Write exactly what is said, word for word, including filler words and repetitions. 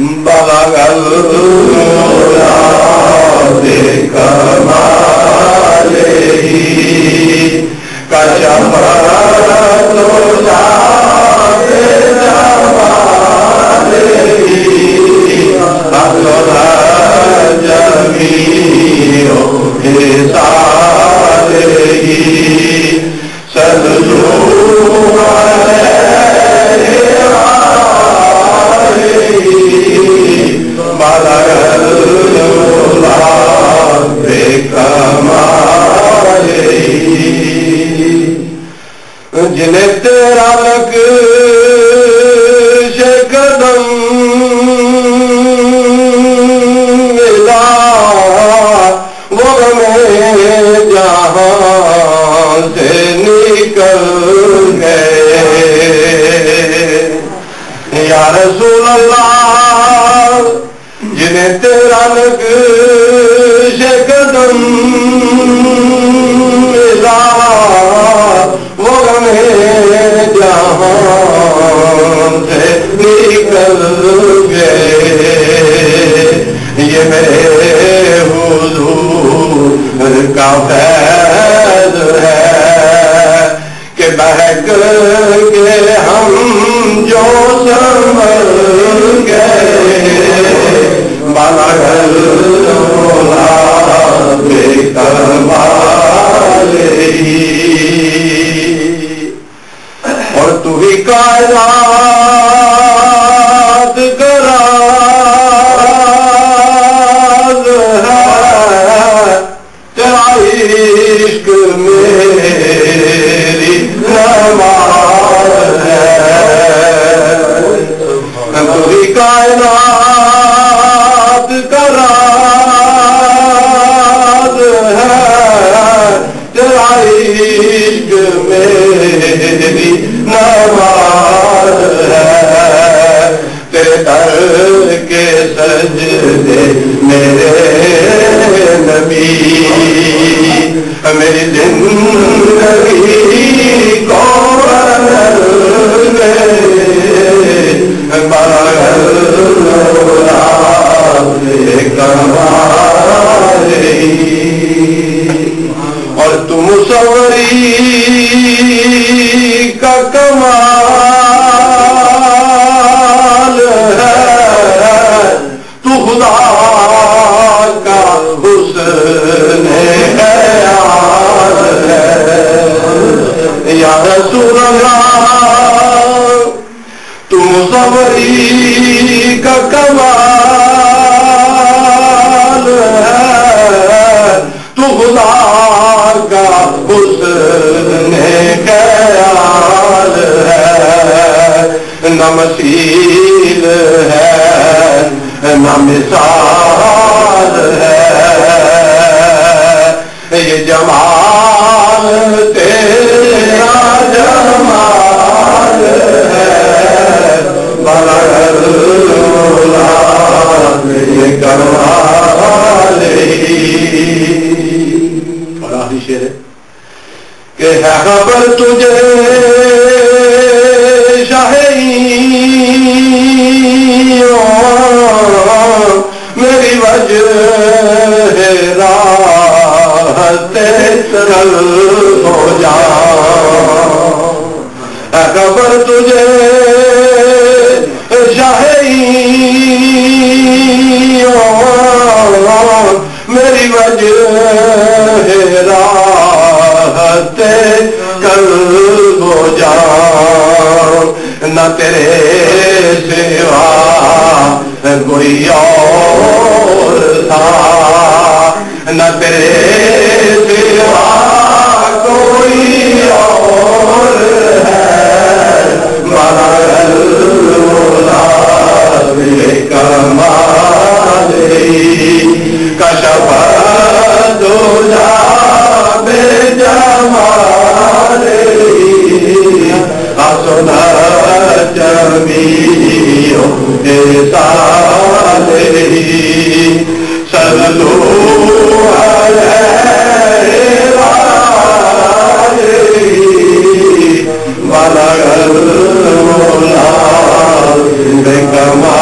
بلغ العلا بكماله كشف الدجى بجماله أبلغ جميع خصاله صلوا عليه بلغ العلا بكماله جنہیں تیرا نقش قدم ملا وہ میں جہاں سے نکل گئے یا رسول اللہ جنہیں تیرا نقش قدم ملا وہ ہمیں جہاں سے نکل گئے یہ میرے حضور کا فیض ہے کہ بہک کے ہم جو سنبھل گئے بلغ العلا بکماله اور تو ہی کائنات کا راز ہے تیرا عشق میری نماز ہے تو ہی کائنات کا راز ہے تیرا عشق میری نماز ہے تیرے در کے سجدے میرے نبی میری زندگی کو بدل گئے بلغ العلا بکماله اور تو مصوری کا کمال ہے تو خدا کا حسن خیال ہے یا رسول اللہ تو مصوری کا کمال ہے تو خدا کا حسن خیال ہے نہ مثیل ہے نہ مثال ہے یہ جمال تیرا جمال ہے بلغ العلا بکماله اور آخری شعر ہے کہ ہے خبر تجھے شاہیوں میری وجہ راحت کل ہو جا ہے خبر تجھے شاہیوں میری وجہ راحت کل ہو جا نہ تیرے سوا کوئی اور تھا نہ تیرے سوا کوئی اور ہے بلغ العلا بکماله کشف الدجى بجماله حسن جميع خصاله صلوا عليه بلغ العلا بكماله